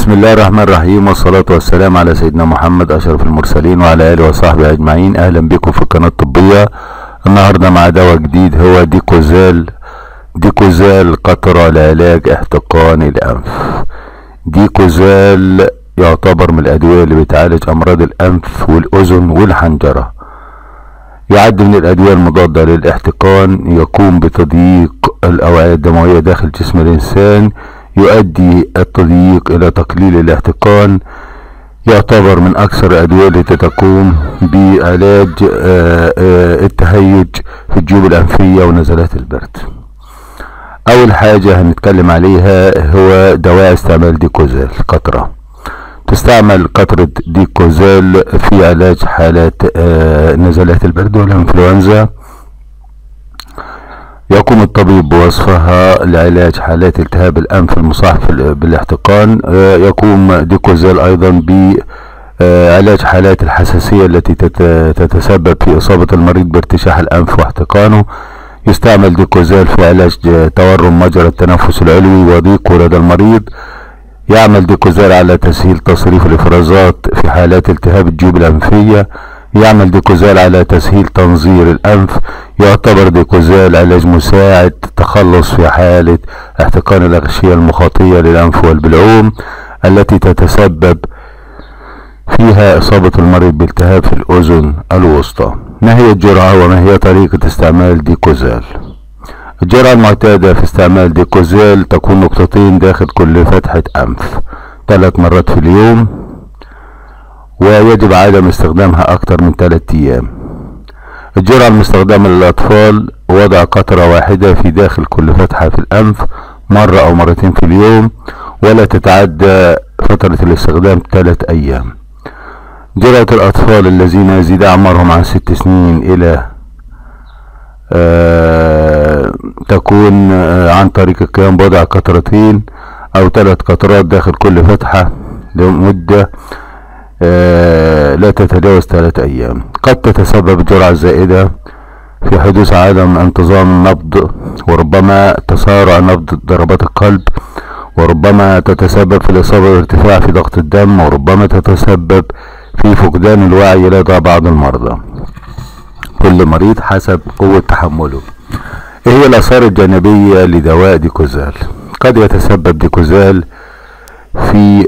بسم الله الرحمن الرحيم، والصلاة والسلام على سيدنا محمد أشرف المرسلين وعلى آله وصحبه أجمعين. أهلا بكم في القناة الطبية. النهاردة مع دواء جديد هو ديكوزال قطرة لعلاج احتقان الأنف. ديكوزال يعتبر من الأدوية اللي بتعالج أمراض الأنف والأذن والحنجرة. يعد من الأدوية المضادة للاحتقان، يقوم بتضييق الأوعية الدموية داخل جسم الإنسان، يؤدي التضييق إلى تقليل الاحتقان. يعتبر من أكثر الأدوية التي تقوم بعلاج التهيج في الجيوب الأنفية ونزلات البرد. أول حاجة هنتكلم عليها هو دواء استعمال ديكوزال قطرة. تستعمل قطرة ديكوزال في علاج حالات نزلات البرد والإنفلونزا. يقوم الطبيب بوصفها لعلاج حالات التهاب الأنف المصاحب بالاحتقان. يقوم ديكوزال أيضا بعلاج حالات الحساسية التي تتسبب في إصابة المريض بارتشاح الأنف واحتقانه. يستعمل ديكوزال في علاج تورم مجرى التنفس العلوي وضيقه لدى المريض. يعمل ديكوزال على تسهيل تصريف الإفرازات في حالات التهاب الجيوب الأنفية. يعمل ديكوزال على تسهيل تنظير الأنف. يعتبر ديكوزال علاج مساعد تخلص في حالة احتقان الأغشية المخاطية للأنف والبلعوم التي تتسبب فيها إصابة المريض بالتهاب في الأذن الوسطى. ما هي الجرعة وما هي طريقة استعمال ديكوزال؟ الجرعة المعتادة في استعمال ديكوزال تكون نقطتين داخل كل فتحة أنف 3 مرات في اليوم، ويجب عدم استخدامها أكثر من 3 أيام. الجرعة المستخدمة للأطفال وضع قطرة واحدة في داخل كل فتحة في الأنف مرة أو مرتين في اليوم، ولا تتعدى فترة الاستخدام 3 أيام. جرعة الأطفال الذين يزيد أعمارهم عن 6 سنين إلى تكون عن طريق القيام بوضع قطرتين أو 3 قطرات داخل كل فتحة لمدة لا تتجاوز 3 أيام. قد تتسبب الجرعة الزائدة في حدوث عدم انتظام النبض، وربما تسارع نبض ضربات القلب، وربما تتسبب في الإصابة بارتفاع في ضغط الدم، وربما تتسبب في فقدان الوعي لدى بعض المرضى. كل مريض حسب قوة تحمله. ايه هي الآثار الجانبية لدواء ديكوزال؟ قد يتسبب ديكوزال في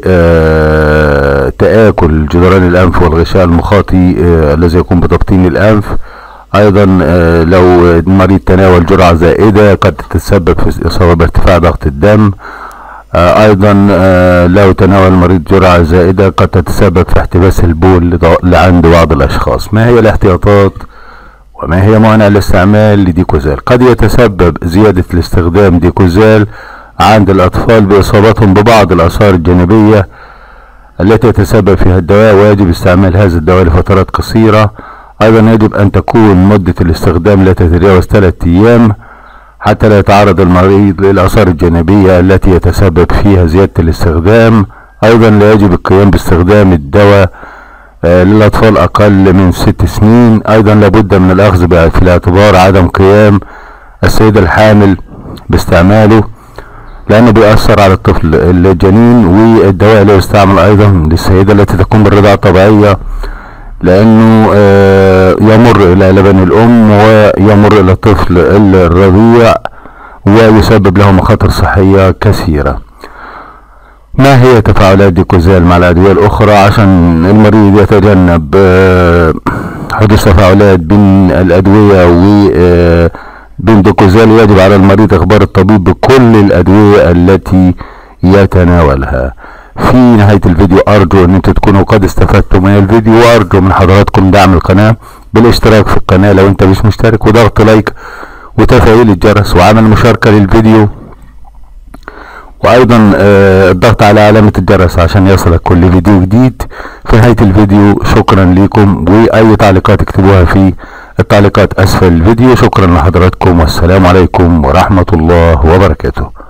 تآكل جدران الأنف والغشاء المخاطي الذي يقوم بتبطين الأنف. أيضا لو المريض تناول جرعة زائدة قد تتسبب في إصابة بارتفاع ضغط الدم. أيضا لو تناول المريض جرعة زائدة قد تتسبب في احتباس البول لعند بعض الأشخاص. ما هي الاحتياطات وما هي موانع الاستعمال لديكوزال؟ قد يتسبب زيادة الاستخدام ديكوزال عند الأطفال بإصابتهم ببعض الآثار الجانبية التي يتسبب فيها الدواء، ويجب استعمال هذا الدواء لفترات قصيرة. أيضا يجب أن تكون مدة الاستخدام لا تتجاوز 3 أيام حتى لا يتعرض المريض للآثار الجانبية التي يتسبب فيها زيادة الاستخدام. أيضا لا يجب القيام باستخدام الدواء للأطفال أقل من 6 سنين. أيضا لابد من الأخذ في الاعتبار عدم قيام السيدة الحامل باستعماله، لأنه بيأثر على الطفل الجنين. والدواء لا يستعمل أيضا للسيدة التي تقوم بالرضاعة الطبيعية، لأنه يمر إلى لبن الأم ويمر إلى الطفل الرضيع ويسبب له مخاطر صحية كثيرة. ما هي تفاعلات ديكوزال مع الأدوية الأخرى؟ عشان المريض يتجنب حدوث تفاعلات بين الأدوية وبين ديكوزال، يجب على المريض إخبار الطبيب بكل الأدوية التي يتناولها. في نهاية الفيديو أرجو أن انتوا تكونوا قد استفدتوا من الفيديو، وأرجو من حضراتكم دعم القناة بالاشتراك في القناة لو انت مش مشترك، وضغط لايك وتفعيل الجرس وعمل مشاركة للفيديو، وايضا الضغط على علامة الجرس عشان يصلك كل فيديو جديد. في نهاية الفيديو شكرا لكم، واي تعليقات اكتبوها في التعليقات اسفل الفيديو. شكرا لحضراتكم، والسلام عليكم ورحمة الله وبركاته.